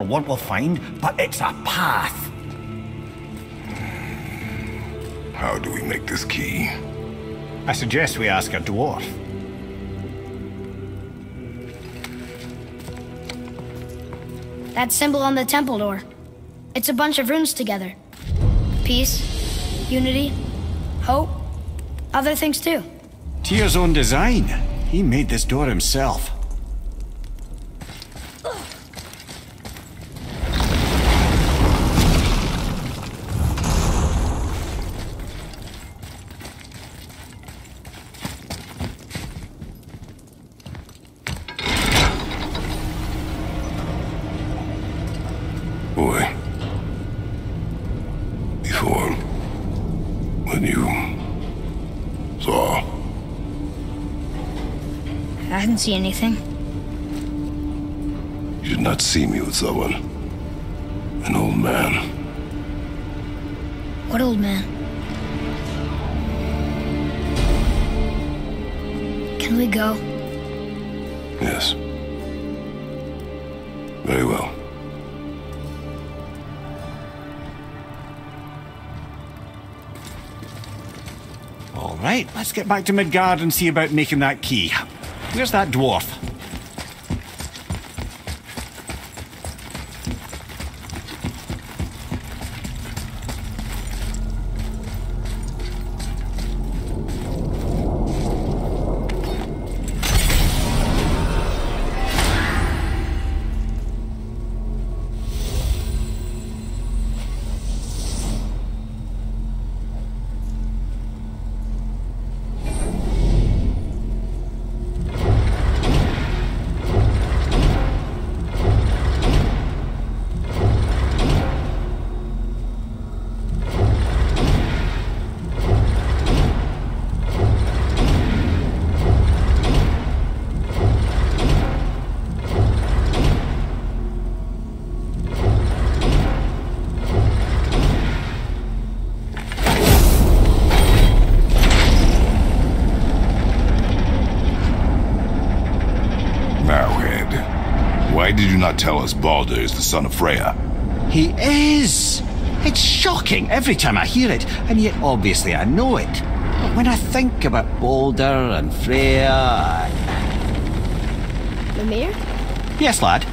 what we'll find, but it's a path. How do we make this key? I suggest we ask a dwarf. That symbol on the temple door. It's a bunch of runes together. Peace, unity, hope, other things too. Tyr's own design. He made this door himself. Boy. Before... when you... saw... I didn't see anything. You did not see me with someone. An old man. What old man? Can we go? Yes. Very well. All right, let's get back to Midgard and see about making that key. Where's that dwarf? Why did you not tell us Baldur is the son of Freya? He is! It's shocking every time I hear it, and yet obviously I know it. But when I think about Baldur and Freya... Mimir? Yes, lad?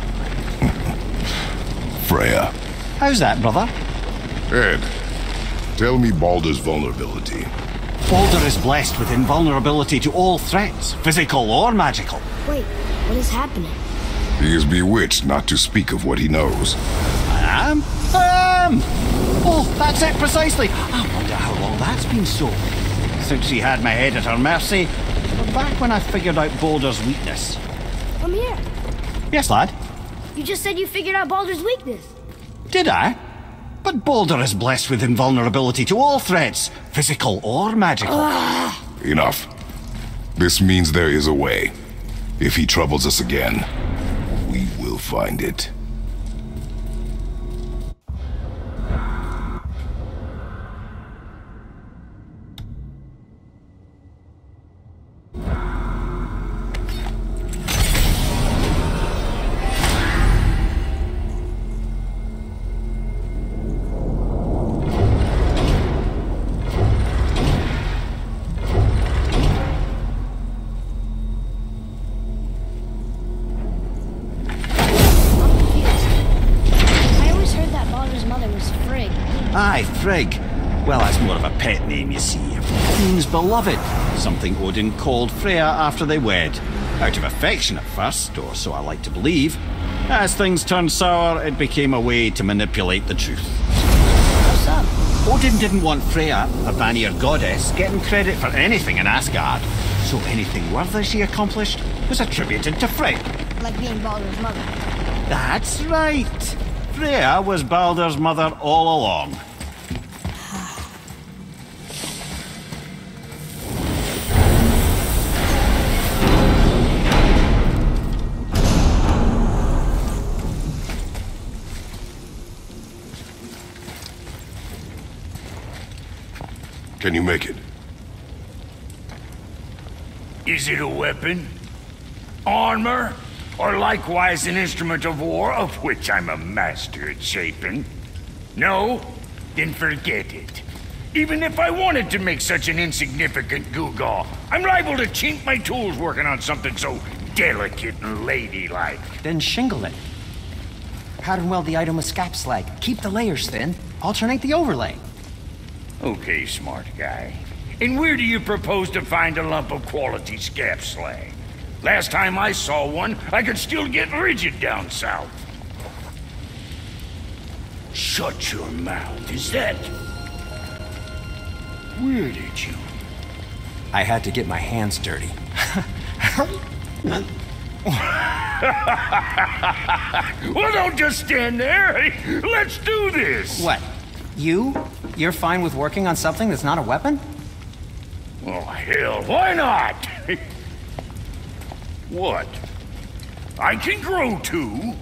Freya. How's that, brother? Ed, tell me Baldur's vulnerability. Baldur is blessed with invulnerability to all threats, physical or magical. Wait, what is happening? He is bewitched not to speak of what he knows. I am? Oh, that's it precisely. I wonder how long that's been so. Since she had my head at her mercy, or back when I figured out Baldur's weakness. Come here. Yes, lad? You just said you figured out Baldur's weakness. Did I? But Baldur is blessed with invulnerability to all threats, physical or magical. Enough. This means there is a way. If he troubles us again, we will find it. Aye, Frigg. Well, that's more of a pet name, you see. It means beloved, something Odin called Freya after they wed. Out of affection at first, or so I like to believe. As things turned sour, it became a way to manipulate the truth. What's up? Odin didn't want Freya, a Vanir goddess, getting credit for anything in Asgard. So anything worthy she accomplished was attributed to Frigg. Like being Baldur's mother. That's right. Freya was Baldur's mother all along. Can you make it? Is it a weapon? Armor? or likewise an instrument of war, of which I'm a master at shaping? No? Then forget it. Even if I wanted to make such an insignificant gewgaw, I'm liable to chink my tools working on something so delicate and ladylike. Then shingle it. Pattern weld the item with scap slag. Keep the layers thin. Alternate the overlay. Okay, smart guy. And where do you propose to find a lump of quality scap slag? Last time I saw one, I could still get rigid down south. Shut your mouth, is that... Where did you... I had to get my hands dirty. Well, don't just stand there. Hey, let's do this. What? You're fine with working on something that's not a weapon? Oh, hell, why not? What? I can grow too.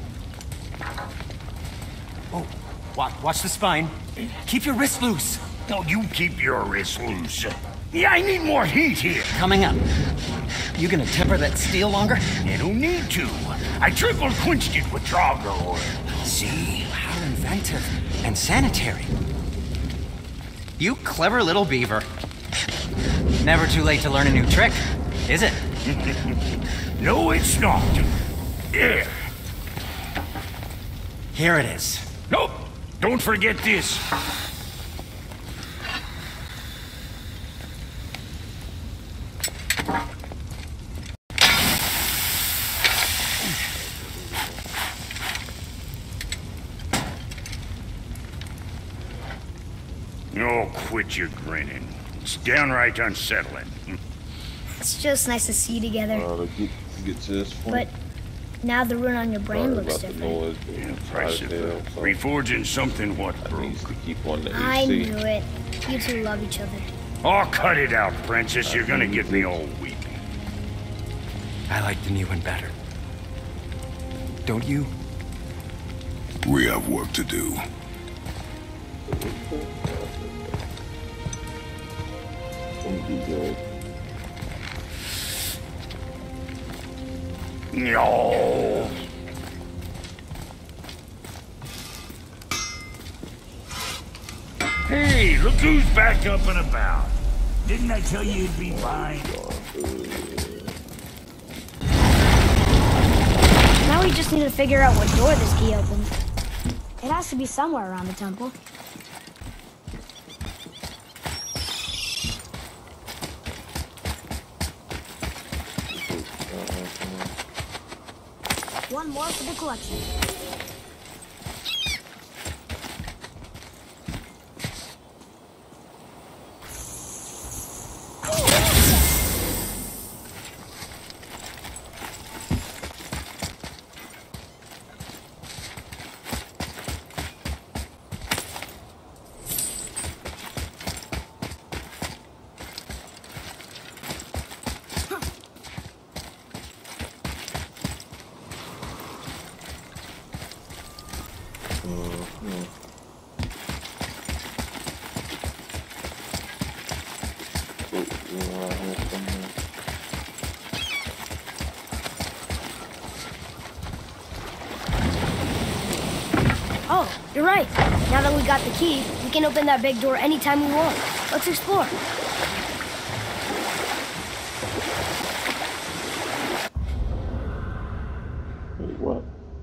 Oh, watch the spine. Keep your wrist loose. No, you keep your wrist loose. Yeah, I need more heat here. Coming up. You gonna temper that steel longer? You don't need to. I triple quenched it with Drago oil. See? How inventive. And sanitary. You clever little beaver. Never too late to learn a new trick, is it? No, it's not. There. Here it is. Nope. Don't forget this. Oh, quit your grinning. It's downright unsettling. It's just nice to see you together. Get to this point. But now the rune on your brain looks different. Impressive. Reforging something what broke. Keep on the I AC. knew it. You two love each other. Oh, cut it out, Princess. You're gonna get me all weepy. I like the new one better. Don't you? We have work to do. No. Hey, look who's back up and about. Didn't I tell you it'd be fine? Now we just need to figure out what door this key opens. It has to be somewhere around the temple. One more for the collection. Oh, you're right. Now that we got the key, we can open that big door anytime we want. Let's explore. Wait, what?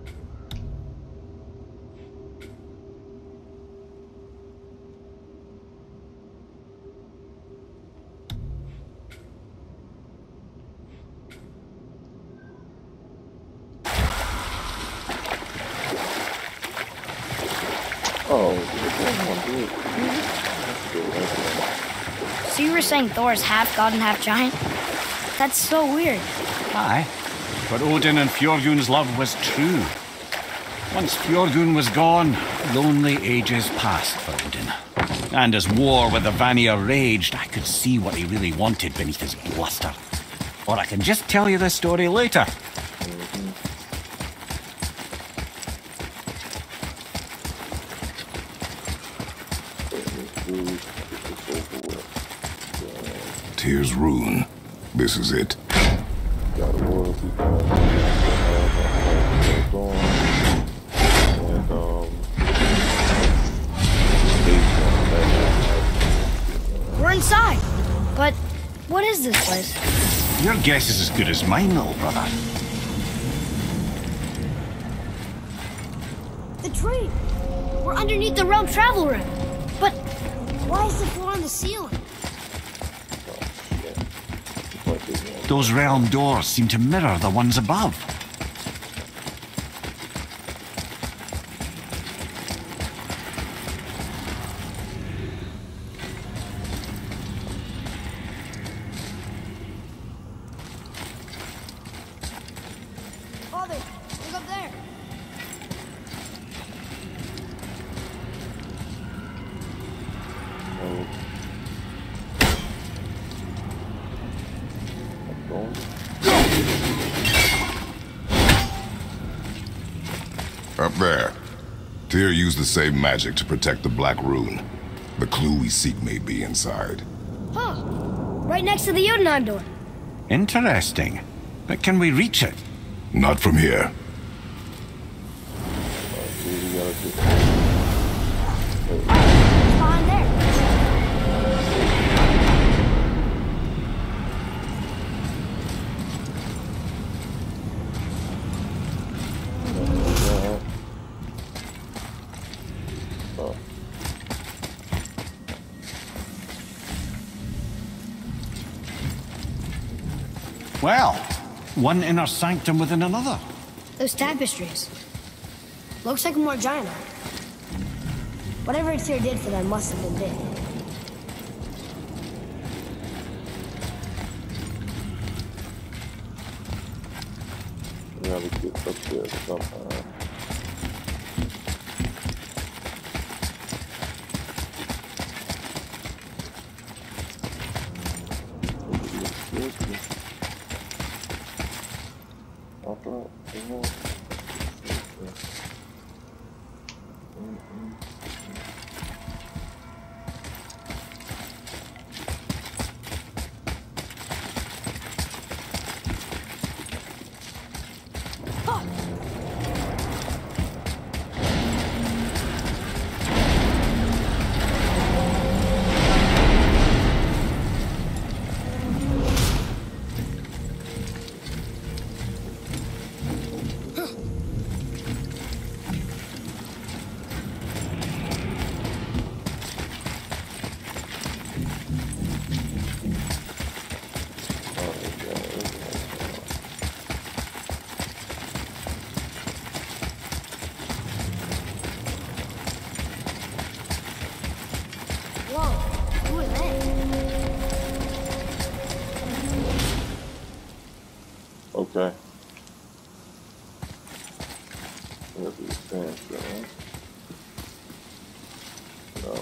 So you were saying Thor is half god and half giant? That's so weird. Aye, but Odin and Fjordun's love was true. Once Fjordun was gone, lonely ages passed for Odin. And as war with the Vanir raged, I could see what he really wanted beneath his bluster. Or I can just tell you the story later. Tyr's rune. This is it. Got a royalty. this place? Your guess is as good as mine, little brother. The tree! We're underneath the realm travel room. But why is the floor on the ceiling? Those realm doors seem to mirror the ones above. Father, look up there. Up there. Tyr used the same magic to protect the Black Rune. The clue we seek may be inside. Huh. Right next to the Jotunheim door. Interesting. But can we reach it? Not from here. It's behind there. Well, one inner sanctum within another. Those tapestries. Looks like more giant art. Whatever Tyr did for them must have been big. We gotta get up there somehow. Whoa, who are they? Okay. Where's the sandstone? No.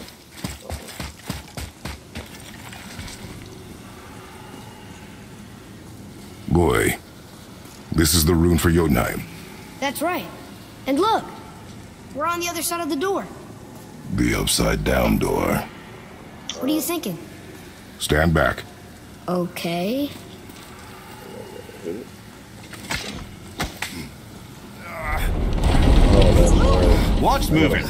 Boy, this is the rune for Jotunheim. That's right. And look, we're on the other side of the door. The upside-down door. What are you thinking? Stand back. Okay. What's moving?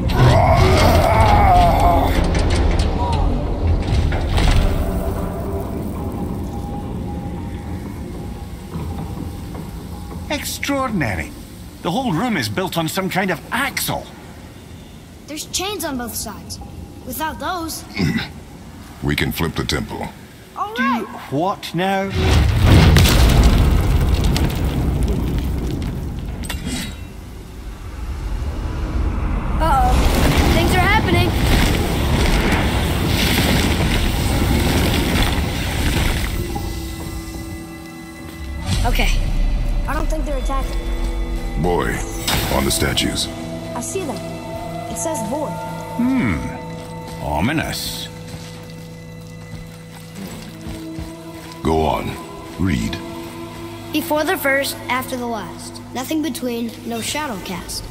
Extraordinary. The whole room is built on some kind of axle. There's chains on both sides. Without those... We can flip the temple. All Do right. what now? Uh-oh. Things are happening. Okay. I don't think they're attacking. Boy, on the statues. I see them. It says void. Ominous. Go on. Read. Before the first, after the last. Nothing between, no shadow cast.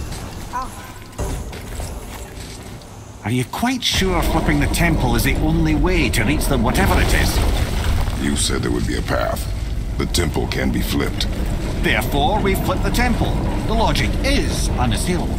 Are you quite sure flipping the temple is the only way to reach them, whatever it is? You said there would be a path. The temple can be flipped. Therefore, we flip the temple. The logic is unassailable.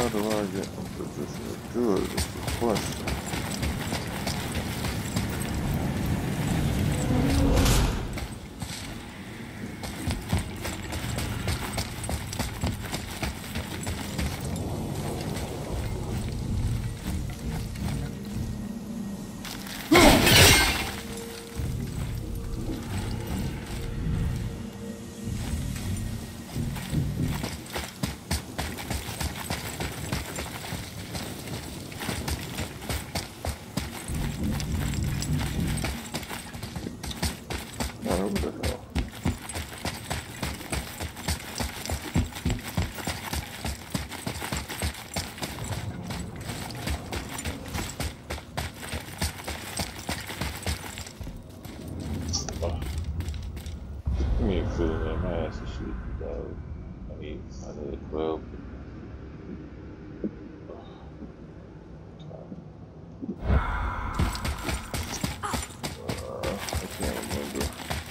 How do I get in position to do it is the question. What the hell? Give me a feeling that my ass is sleepy, dog. I need 12. I can't remember.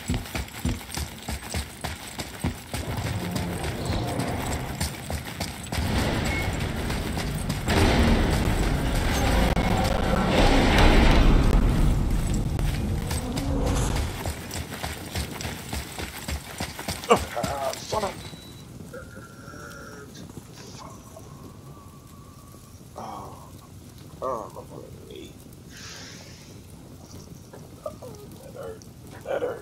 Son of... Oh, my fucking knee. That hurt. That hurt.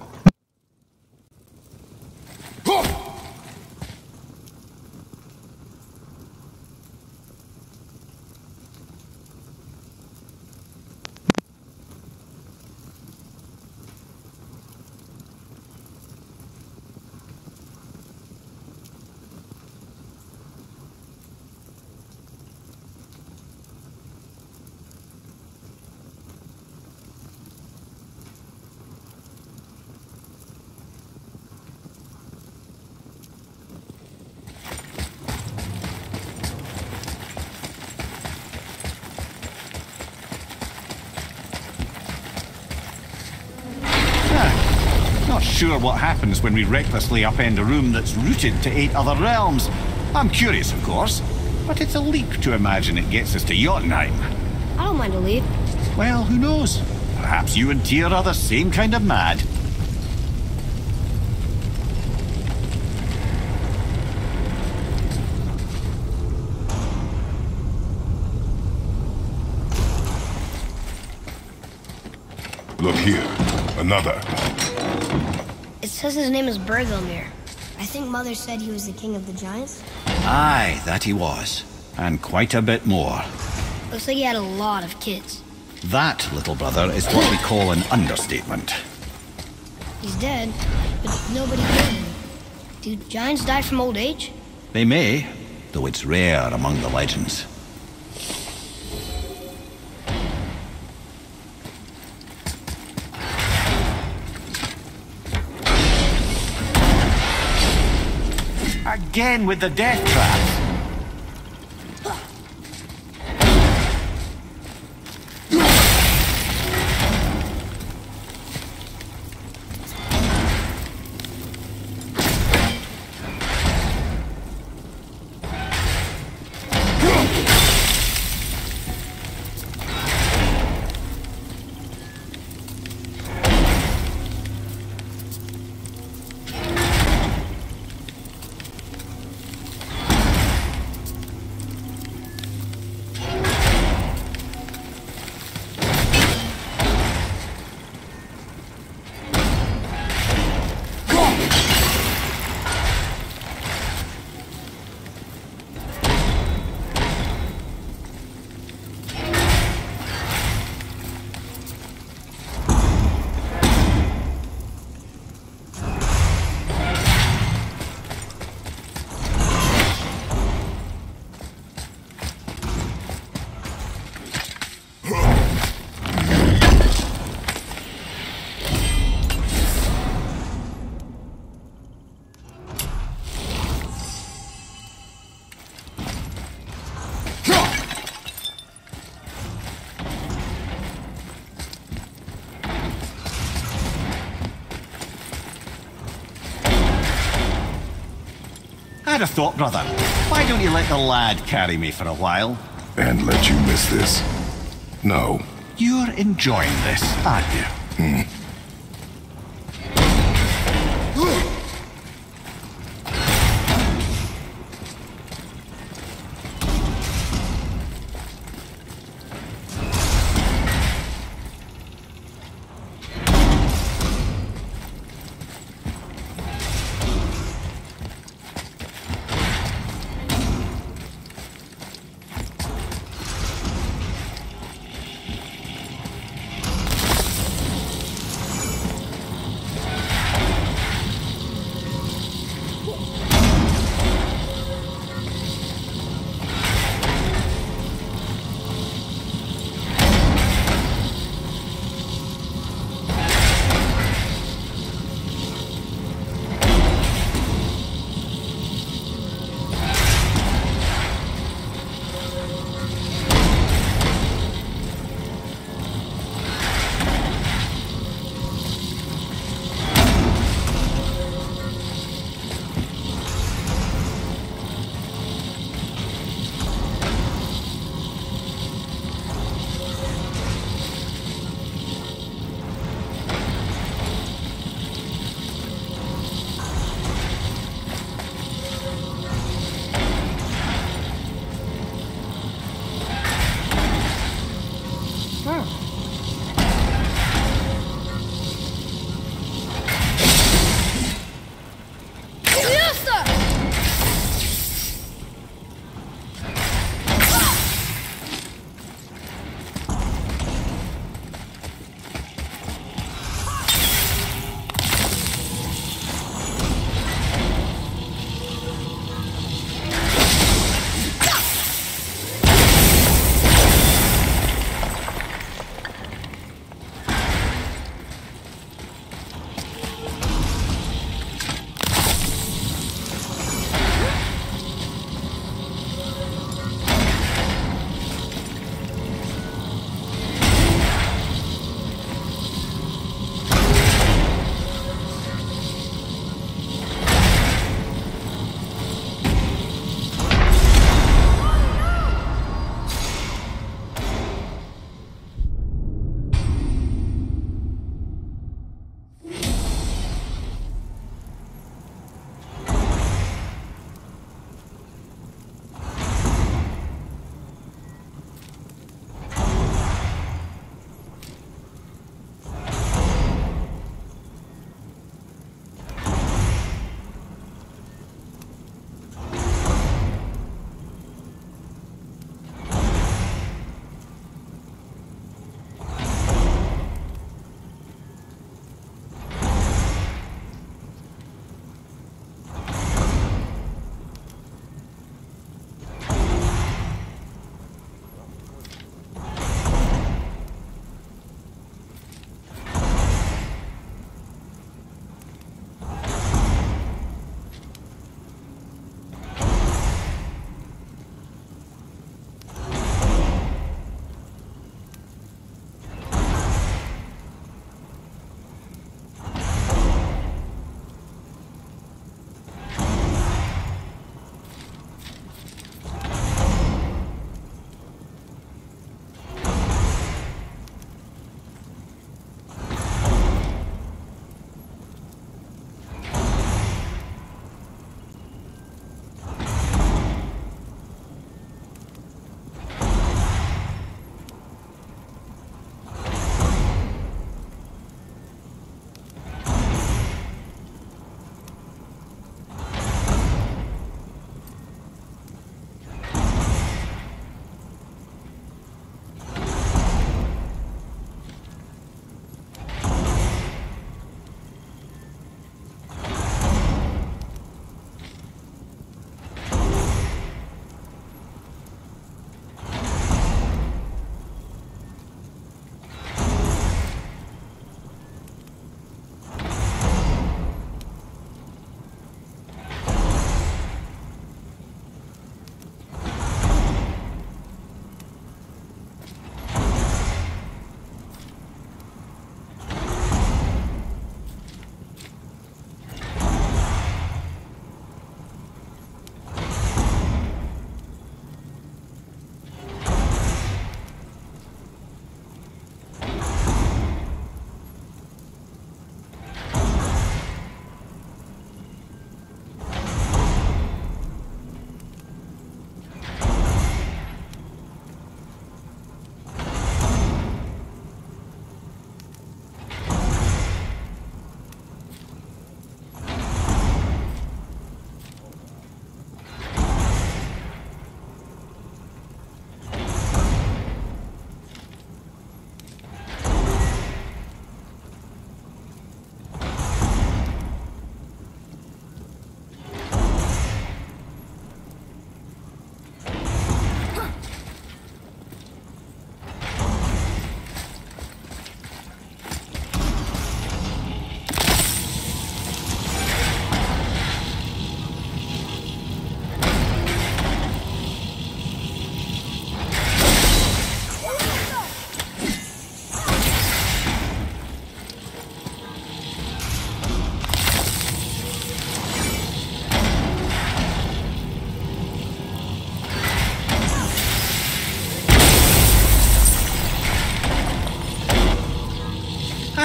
Not sure what happens when we recklessly upend a room that's rooted to 8 other realms. I'm curious, of course, but it's a leap to imagine it gets us to Jotunheim. I don't mind a leap. Well, who knows? Perhaps you and Tyr are the same kind of mad. Look here. Another. It says his name is Bergelmir. I think Mother said he was the king of the giants. Aye, that he was. And quite a bit more. Looks like he had a lot of kids. That, little brother, is what we call an understatement. He's dead, but nobody killed him. Do giants die from old age? They may, though it's rare among the legends. Again with the death trap. had a thought, brother. Why don't you let the lad carry me for a while? And let you miss this? No. You're enjoying this, aren't you?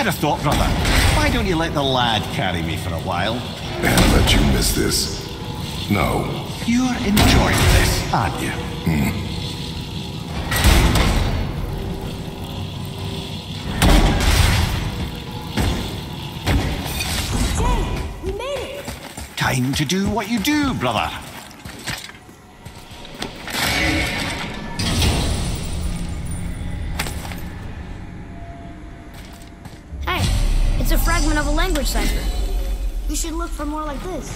had a thought, brother. Why don't you let the lad carry me for a while? And let you miss this? No. You're enjoying this, aren't you? Jay, we made it! Time to do what you do, brother. Hey, it's a fragment of a language cipher. We should look for more like this.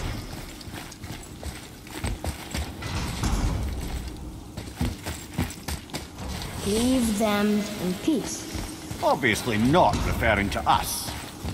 Leave them in peace. Obviously not referring to us.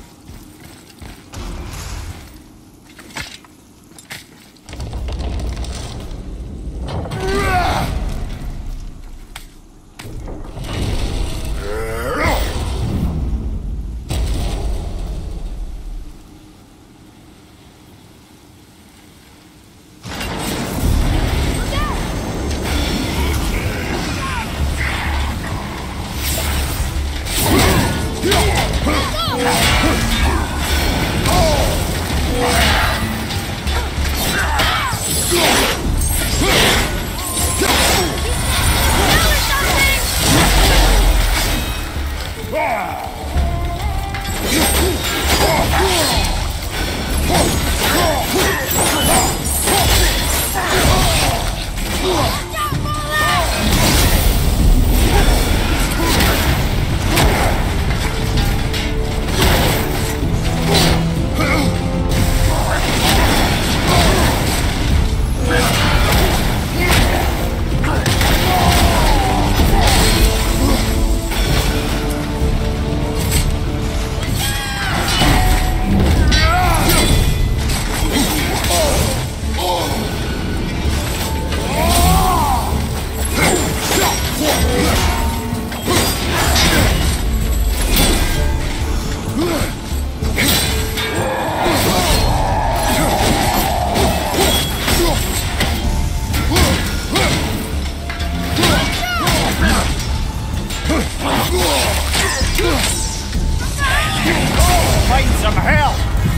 Fighting some hell!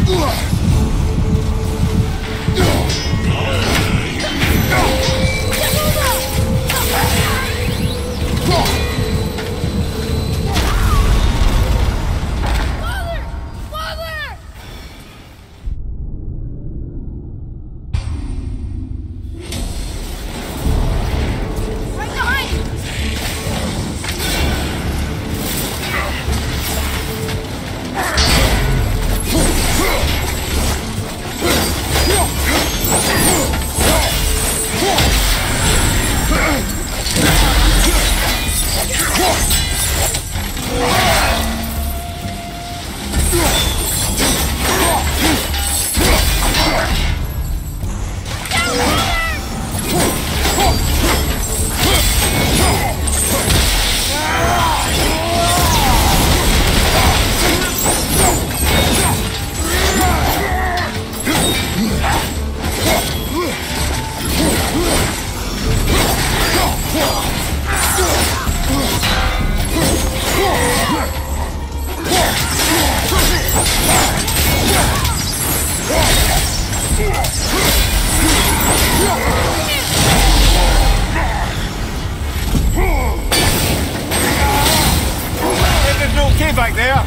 Everything's okay back there?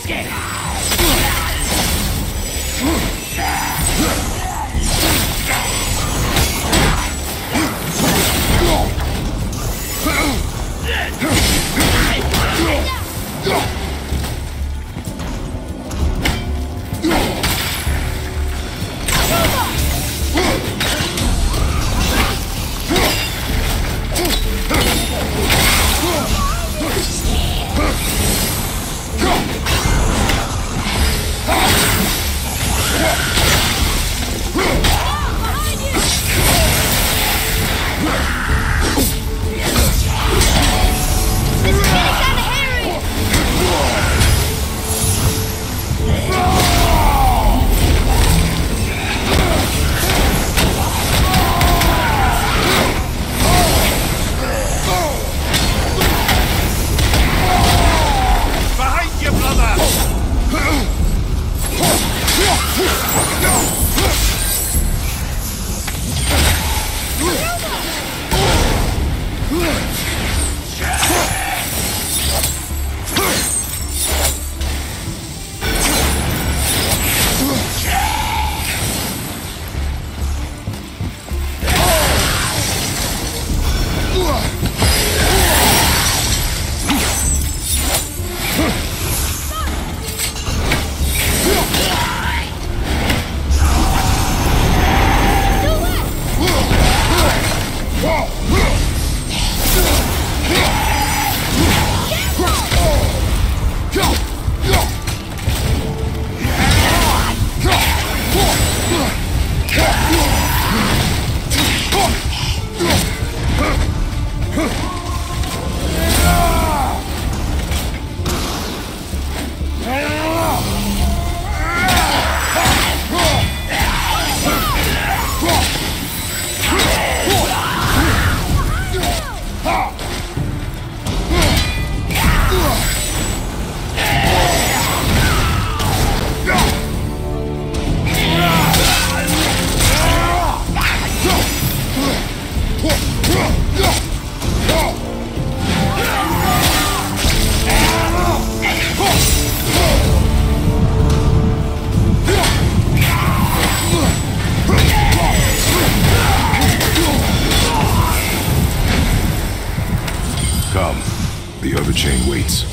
The other chain waits.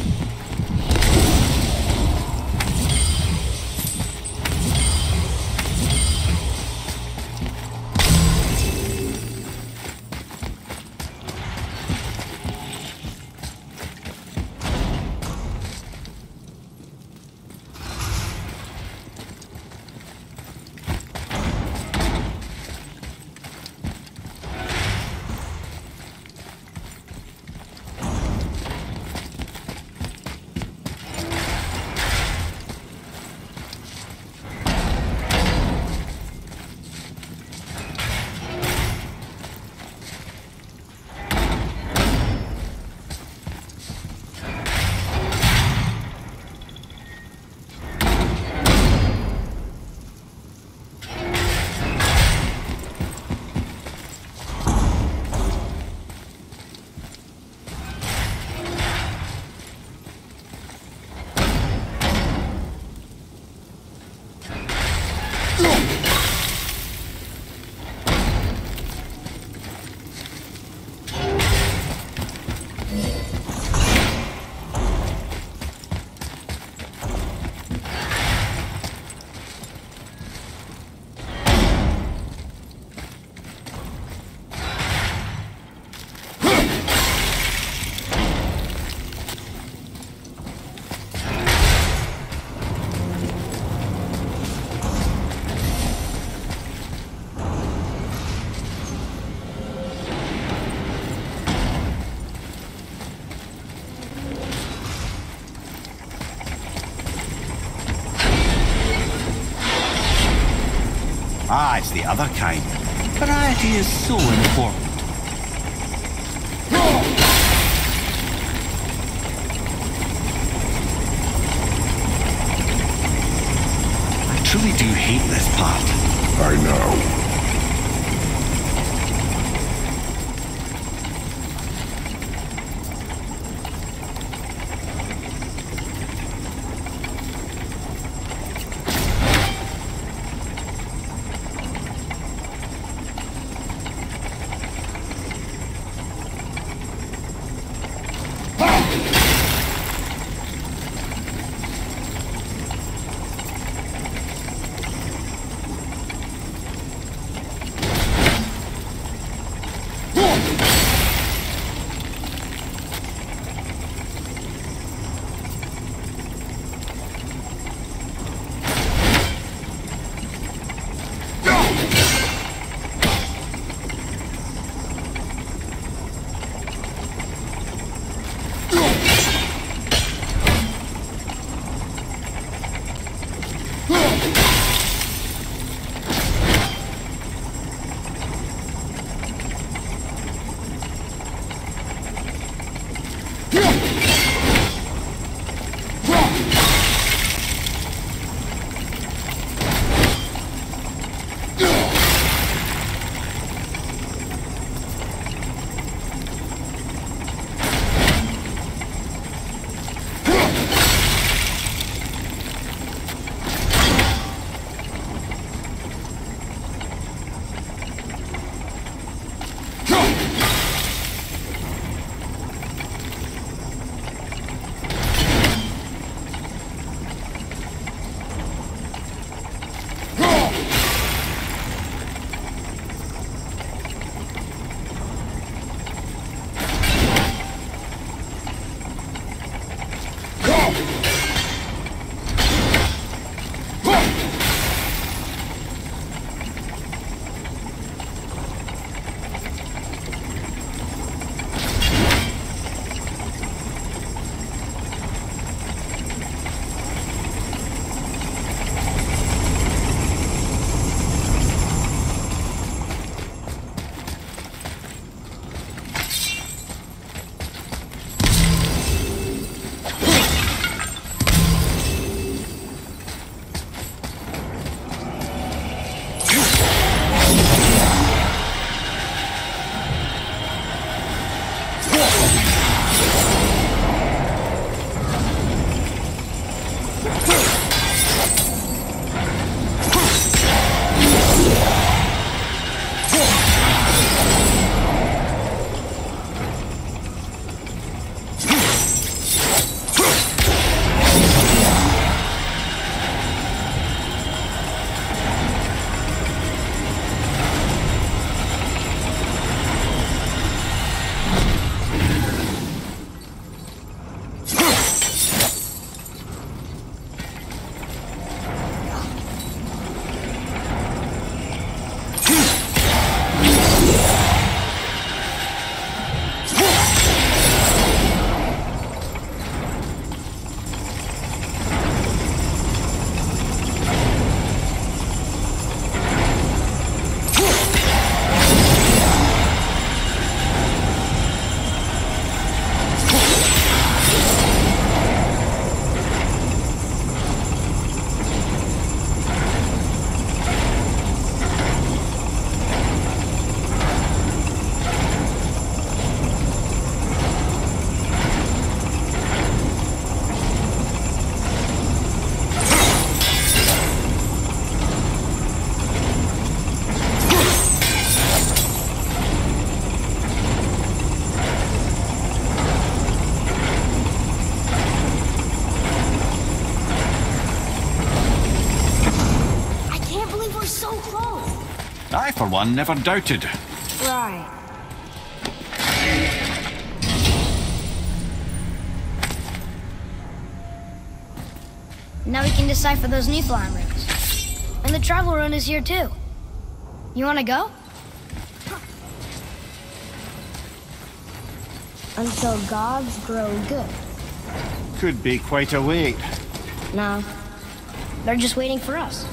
Ah, it's the other kind. Variety is so important. I truly do hate this part. I know. I, for one, never doubted. Right. Now we can decipher those Nephilim runes. And the travel rune is here too. You wanna go? Until gods grow good. Could be quite a wait. No. They're just waiting for us.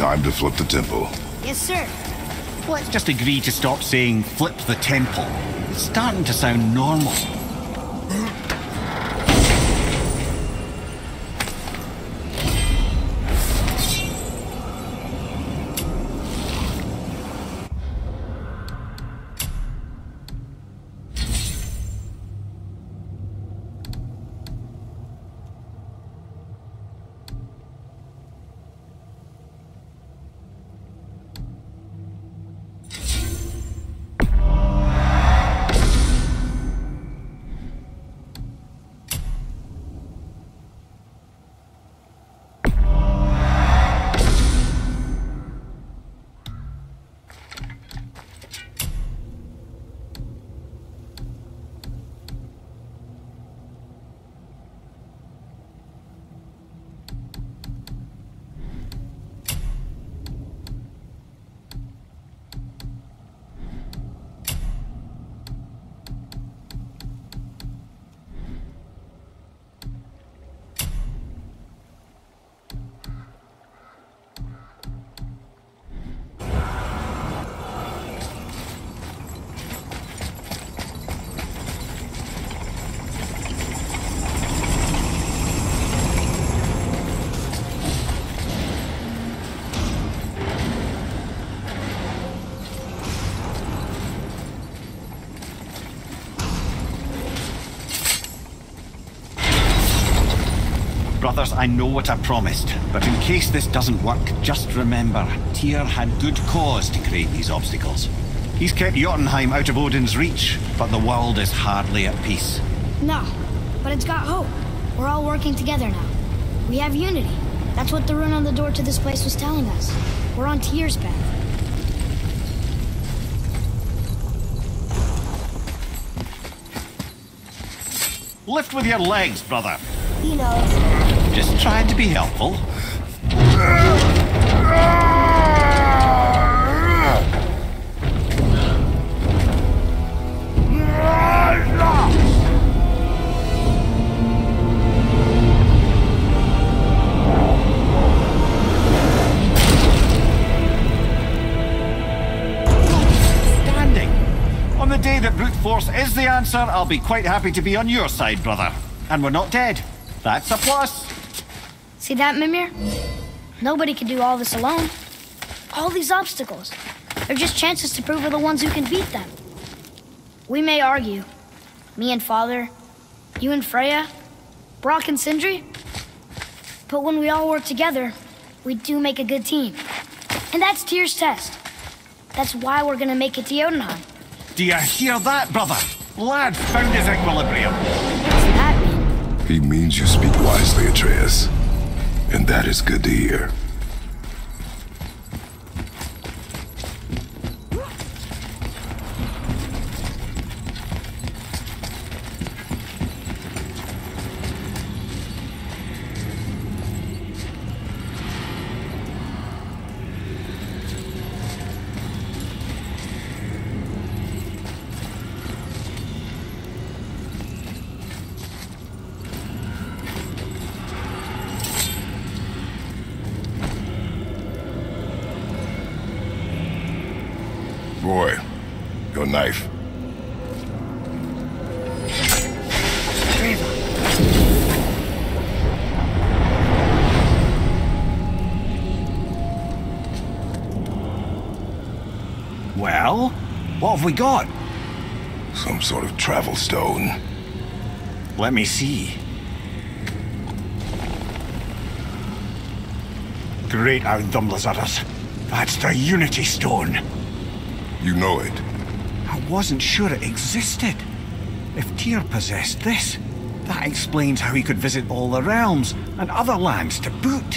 time to flip the temple. Yes, sir. Let's just agree to stop saying flip the temple. It's starting to sound normal. Brothers, I know what I promised, but in case this doesn't work, just remember, Tyr had good cause to create these obstacles. He's kept Jotunheim out of Odin's reach, but the world is hardly at peace. No, but it's got hope. We're all working together now. We have unity. That's what the rune on the door to this place was telling us. We're on Tyr's path. Lift with your legs, brother. He knows. Just trying to be helpful. Standing. On the day that brute force is the answer, I'll be quite happy to be on your side, brother. And we're not dead. That's a plus. See that, Mimir? Nobody can do all this alone. All these obstacles. They're just chances to prove we're the ones who can beat them. We may argue. Me and Father, you and Freya, Brock and Sindri. But when we all work together, we do make a good team. And that's Tyr's test. That's why we're gonna make it to Jotunheim. Do you hear that, brother? Lad found his equilibrium. What's that mean? He means you speak wisely, Atreus. And that is good to hear. Boy, your knife. Well, what have we got? Some sort of travel stone. Let me see. Great Audumlazaras. That's the Unity Stone. You know it. I wasn't sure it existed. If Tyr possessed this, that explains how he could visit all the realms and other lands to boot.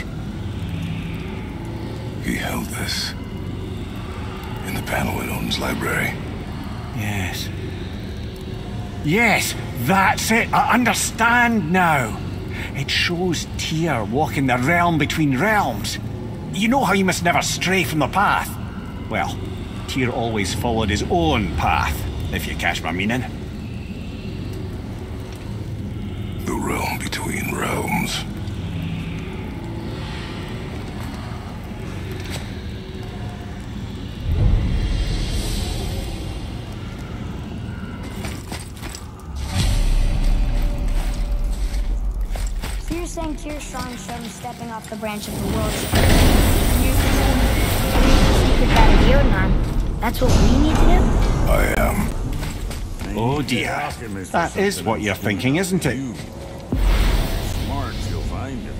He held this in the panel in Odin's library. Yes. Yes, that's it. I understand now. It shows Tyr walking the realm between realms. You know how you must never stray from the path? Well, Tyr always followed his own path, if you catch my meaning. The realm between realms. you're saying Tyr's strong and showed him stepping off the branch of the world tree. You're saying secret that of Jotunheim. That's what we need to do? I am. Oh dear. That is what you're thinking, isn't it? Smart, you'll find him.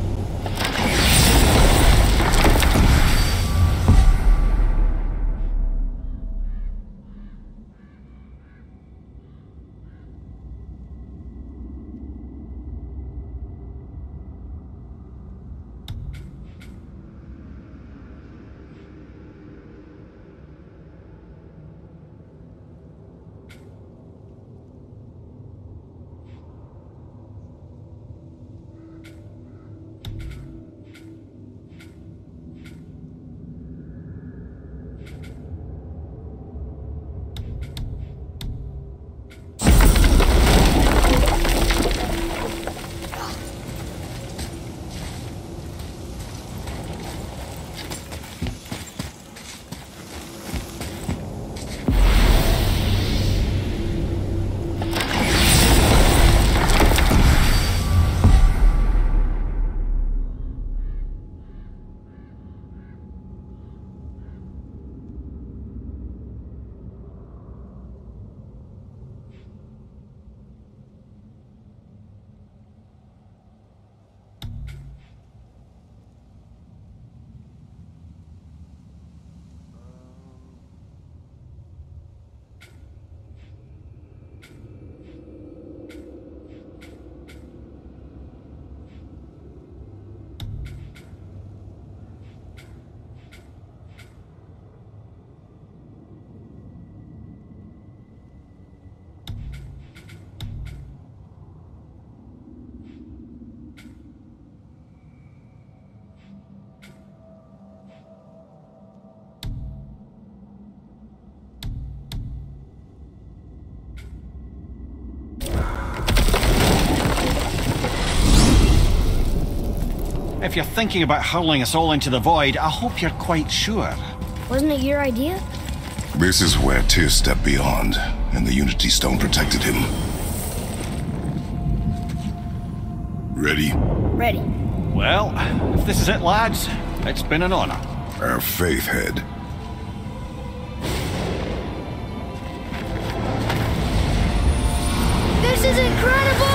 If you're thinking about hurling us all into the void, I hope you're quite sure. Wasn't it your idea? This is where Tyr stepped beyond, and the Unity Stone protected him. Ready? Ready. Well, if this is it, lads, it's been an honor. Our faith head. This is incredible!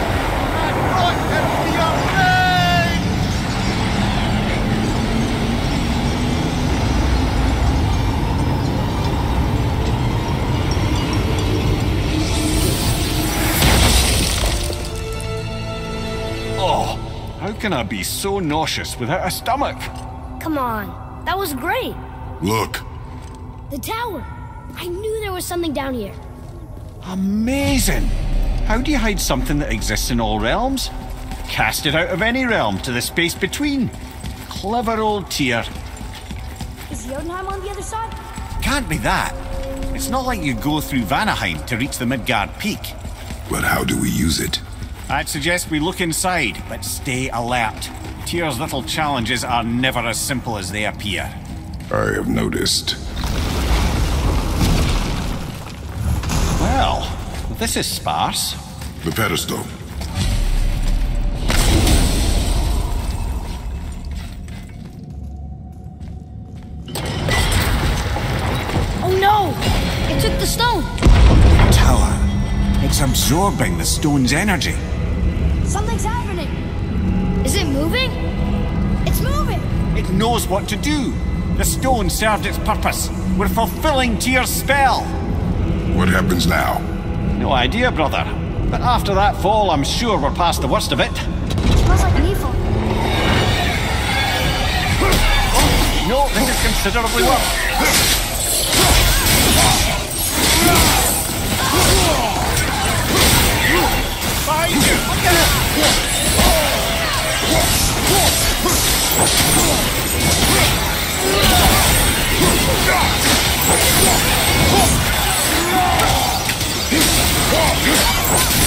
Oh, how can I be so nauseous without a stomach? Come on, that was great. Look. The tower. I knew there was something down here. Amazing! How do you hide something that exists in all realms? Cast it out of any realm to the space between. Clever old Tyr. Is Jotunheim on the other side? Can't be that. It's not like you go through Vanaheim to reach the Midgard Peak. But how do we use it? I'd suggest we look inside, but stay alert. Tyr's little challenges are never as simple as they appear. I have noticed. Well, this is sparse. The pedestal. Oh no! It took the stone! Tower. It's absorbing the stone's energy. Something's happening! Is it moving? It's moving! It knows what to do. The stone served its purpose. We're fulfilling Tyr's spell. What happens now? No idea, brother. But after that fall, I'm sure we're past the worst of it. It smells like Nephil. No, this is considerably worse. Behind you! Look at it!